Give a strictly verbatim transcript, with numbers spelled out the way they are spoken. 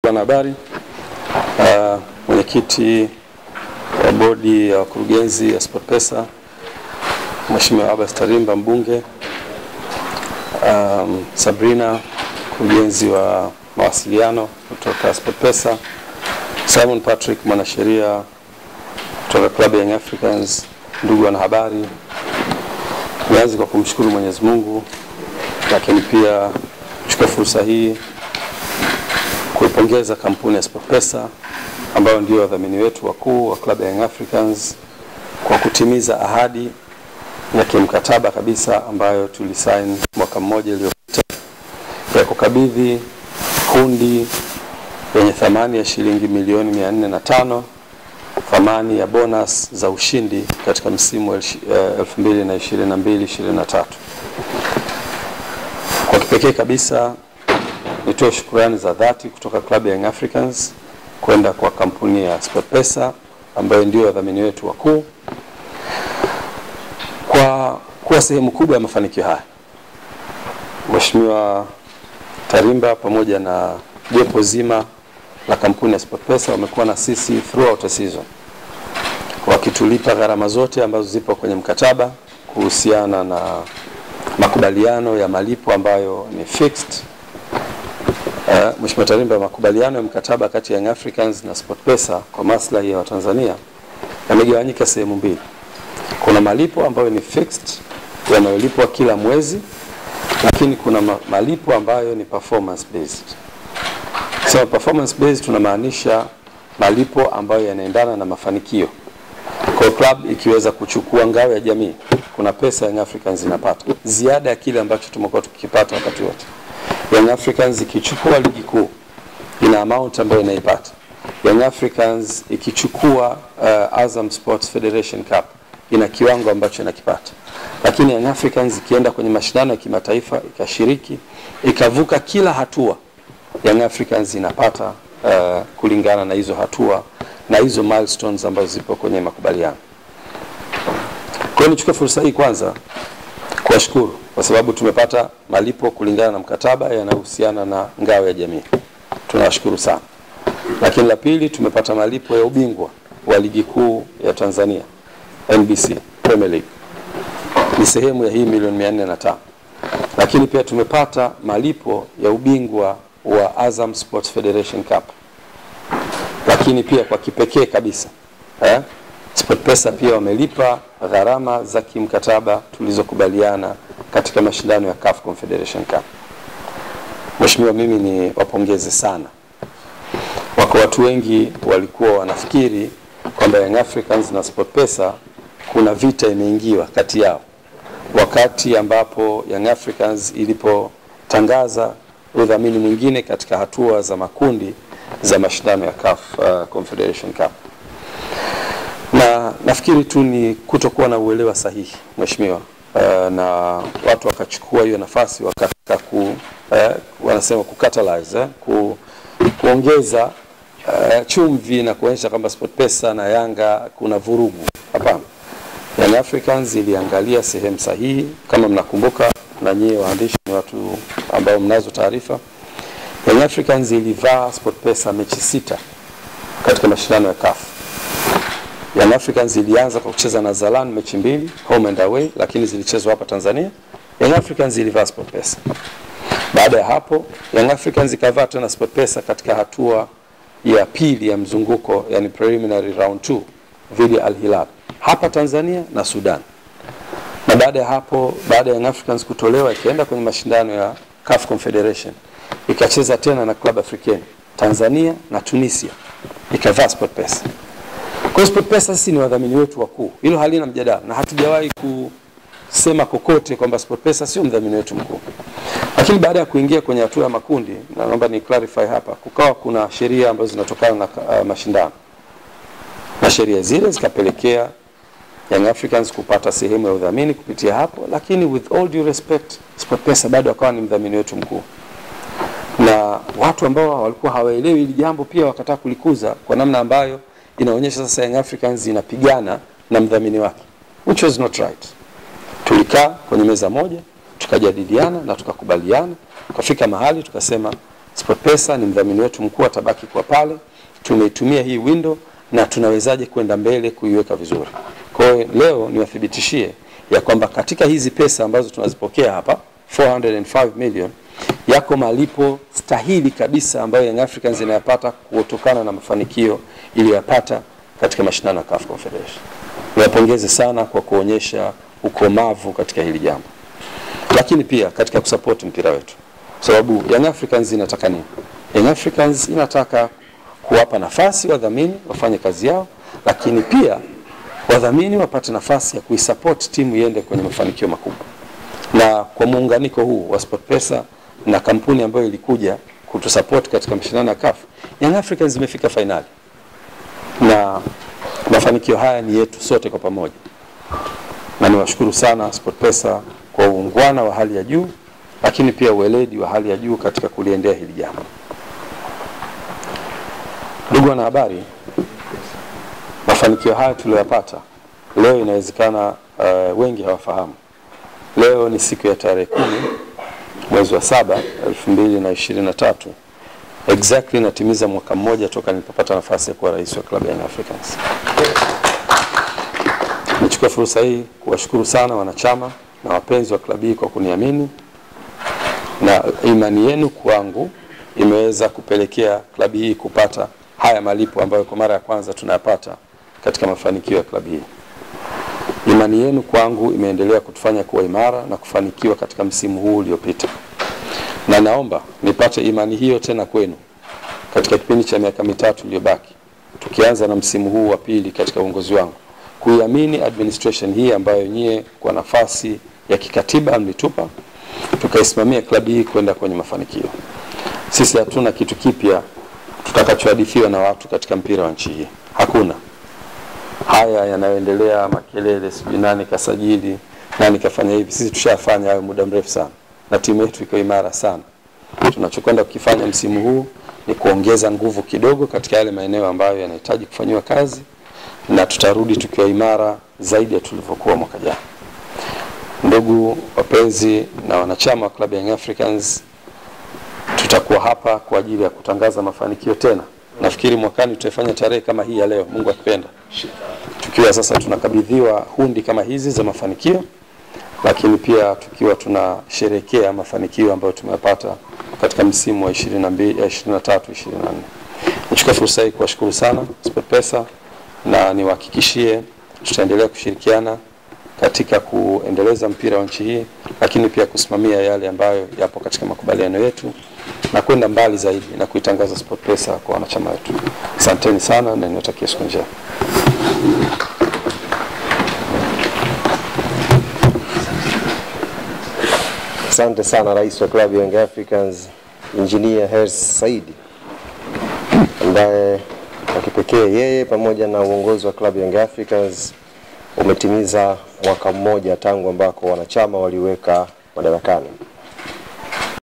wanahabari, uh, mwenyekiti wa bodi ya wakurugenzi ya SportPesa, Mheshimiwa Abbas Tarimba mbunge, um, Sabrina mkurugenzi wa mawasiliano kutoka SportPesa, Simon Patrick mwanasheria kutoka Club Young Africans, ndugu wanahabari, nianze kwa kumshukuru Mwenyezi Mungu, lakini pia chukua fursa hii kuipongeza kampuni ya SportPesa ambayo ndio wadhamini wetu wakuu wa Club Young Africans kwa kutimiza ahadi ya kimkataba kabisa ambayo tulisign mwaka mmoja uliopita ya kukabidhi kundi yenye thamani ya shilingi milioni mia nne na tano, thamani ya bonus za ushindi katika msimu elfu mbili na ishirini na mbili ishirini na tatu. Kwa kipekee kabisa nitoe shukrani za dhati kutoka Club Young Africans kwenda kwa kampuni ya SportPesa ambayo ndio wadhamini wetu wakuu kwa kuwa sehemu kubwa ya mafanikio haya. Mheshimiwa Tarimba pamoja na jopo zima la kampuni ya SportPesa wamekuwa na sisi throughout the season, wakitulipa gharama zote ambazo zipo kwenye mkataba kuhusiana na makubaliano ya malipo ambayo ni fixed. Uh, Mheshimiwa Tarimba, makubaliano ya mkataba kati ya Young Africans na SportPesa kwa maslahi ya Watanzania yamegawanyika sehemu mbili. Kuna malipo ambayo ni fixed yanayolipwa kila mwezi, lakini kuna malipo ambayo ni performance based. So performance based tunamaanisha malipo ambayo yanaendana na mafanikio. Kwa club ikiweza kuchukua ngao ya jamii, kuna pesa Young Africans inapata ziada ya kile ambacho tumekuwa tukipata wakati wote. Young Africans ikichukua ligi kuu ina amount ambayo inaipata. Young Africans ikichukua uh, Azam Sports Federation Cup ina kiwango ambacho inakipata. Lakini Young Africans ikienda kwenye mashindano ya kimataifa ikashiriki, ikavuka kila hatua, Young Africans inapata uh, kulingana na hizo hatua na hizo milestones ambazo zipo kwenye makubaliano. Kwa hiyo nichukue fursa hii kwanza kuwashukuru kwa sababu tumepata malipo kulingana na mkataba yanayohusiana na ngao ya jamii. Tunawashukuru sana. Lakini la pili, tumepata malipo ya ubingwa wa ligi kuu ya Tanzania, N B C Premier League. Ni sehemu ya hii milioni mia nne na tano. Lakini pia tumepata malipo ya ubingwa wa Azam Sports Federation Cup. Lakini pia kwa kipekee kabisa, eh, SportPesa pia wamelipa gharama za kimkataba tulizokubaliana katika mashindano ya C A F Confederation Cup. Mheshimiwa, mimi ni wapongeze sana. Wako watu wengi walikuwa wanafikiri kwamba Young Africans na SportPesa kuna vita imeingiwa kati yao, wakati ambapo Young Africans ilipotangaza udhamini mwingine katika hatua za makundi za mashindano ya C A F uh, Confederation Cup. Na nafikiri tu ni kutokuwa na uelewa sahihi, Mheshimiwa, uh, na watu wakachukua hiyo nafasi wakataka ku uh, wanasema kukatalyze, eh, ku, kuongeza uh, chumvi na kuonyesha kwamba SportPesa na Yanga kuna vurugu. Hapana. Young Africans iliangalia sehemu sahihi. Kama mnakumbuka, na nyie waandishi ni watu ambao mnazo taarifa, Young Africans ilivaa SportPesa mechi sita katika mashindano ya C A F. Young Africans ilianza kwa kucheza na Zalan mechi mbili home and away, lakini zilichezwa hapa Tanzania. Young Africans ilivaa SportPesa. Baada ya hapo Young Africans ikavaa tena SportPesa katika hatua ya pili ya mzunguko, yani preliminary round two dhidi ya Al Hilal hapa Tanzania na Sudan. Na baada ya hapo, baada ya Young Africans kutolewa, ikaenda kwenye mashindano ya C A F Confederation, ikacheza tena na Club Africain Tanzania na Tunisia, ikavaa SportPesa. Kwa SportPesa sisi ni wadhamini wetu wakuu, hilo halina mjadala, na hatujawahi kusema kokote kwamba SportPesa sio mdhamini wetu mkuu. Lakini baada ya kuingia kwenye hatua ya makundi, na naomba ni clarify hapa, kukawa kuna sheria ambazo zinatokana na uh, mashindano, na sheria zile zikapelekea Young Africans kupata sehemu ya udhamini kupitia hapo. Lakini with all due respect, SportPesa bado akawa ni mdhamini wetu mkuu, na watu ambao walikuwa hawaelewi hili jambo pia wakataka kulikuza kwa namna ambayo inaonyesha sasa Young Africans inapigana na mdhamini wake, which was not right. Tulikaa kwenye meza moja, tukajadiliana na tukakubaliana, tukafika mahali tukasema SportPesa ni mdhamini wetu mkuu, atabaki kwa pale. Tumeitumia hii window na tunawezaje kwenda mbele kuiweka vizuri. Kwa hiyo leo niwathibitishie ya kwamba katika hizi pesa ambazo tunazipokea hapa four hundred five million yako malipo stahili kabisa ambayo Young Africans inayapata kutokana na mafanikio iliyopata katika mashindano ya C A F Confederation. Niwapongeze sana kwa kuonyesha ukomavu katika hili jambo. Lakini pia katika kusupport mpira wetu. Sababu Young Africans inataka nini? Young Africans inataka kuwapa nafasi wadhamini wafanye kazi yao, lakini pia wadhamini wapate nafasi ya kuisupport timu iende kwenye mafanikio makubwa. Na kwa muunganiko huu wa SportPesa na kampuni ambayo ilikuja kutusupport katika mashindano ya C A F, Young Africans imefika finali. Na mafanikio haya ni yetu sote kwa pamoja. Na niwashukuru sana SportPesa kwa uungwana wa hali ya juu, lakini pia ueledi wa hali ya juu katika kuliendea hili jambo. Ndugu wanahabari, mafanikio haya tuliyopata leo inawezekana uh, wengi hawafahamu. Leo ni siku ya tarehe kumi mwezi wa saba elfu mbili na ishirini na tatu. Exactly natimiza mwaka mmoja toka nilipopata nafasi ya kuwa rais wa klabu ya Young Africans. Nichukue fursa hii kuwashukuru sana wanachama na wapenzi wa klabu hii kwa kuniamini, na imani yenu kwangu imeweza kupelekea klabu hii kupata haya malipo ambayo kwa mara ya kwanza tunayapata katika mafanikio ya klabu hii. Imani yenu kwangu imeendelea kutufanya kuwa imara na kufanikiwa katika msimu huu uliopita. Na naomba nipate imani hiyo tena kwenu katika kipindi cha miaka mitatu iliyobaki, tukianza na msimu huu wa pili katika uongozi wangu, kuiamini administration hii ambayo nyie kwa nafasi ya kikatiba mlitupa, tukaisimamia klabu hii kwenda kwenye mafanikio. Sisi hatuna kitu kipya tutakachohadithiwa na watu katika mpira wa nchi hii. Hakuna. Haya yanayoendelea makelele, sijui nani kasajili, nani kafanya hivi, sisi tushafanya hayo muda mrefu sana. Na timu yetu iko imara sana. Tunachokwenda kukifanya msimu huu ni kuongeza nguvu kidogo katika yale maeneo ambayo yanahitaji kufanywa kazi, na tutarudi tukiwa imara zaidi ya tulivyokuwa mwaka jana. Ndugu wapenzi na wanachama wa klabu ya Young Africans, tutakuwa hapa kwa ajili ya kutangaza mafanikio tena. Nafikiri mwakani tutafanya tarehe kama hii ya leo, Mungu akipenda. Tukiwa sasa tunakabidhiwa hundi kama hizi za mafanikio, lakini pia tukiwa tunasherehekea mafanikio ambayo tumeyapata katika msimu wa ishirini na mbili, ishirini na tatu, ishirini na nne. Nichukue fursa hii kuwashukuru sana SportPesa, na niwahakikishie tutaendelea kushirikiana katika kuendeleza mpira wa nchi hii, lakini pia kusimamia yale ambayo yapo katika makubaliano yetu na kwenda mbali zaidi na kuitangaza SportPesa kwa wanachama wetu. Asanteni sana na niwatakie siku njema. Asante sana Rais wa klabu ya Young Africans, Engineer Hersi Said, ambaye kwa kipekee yeye pamoja na uongozi wa klabu ya Young Africans umetimiza mwaka mmoja tangu ambako wanachama waliweka madarakani.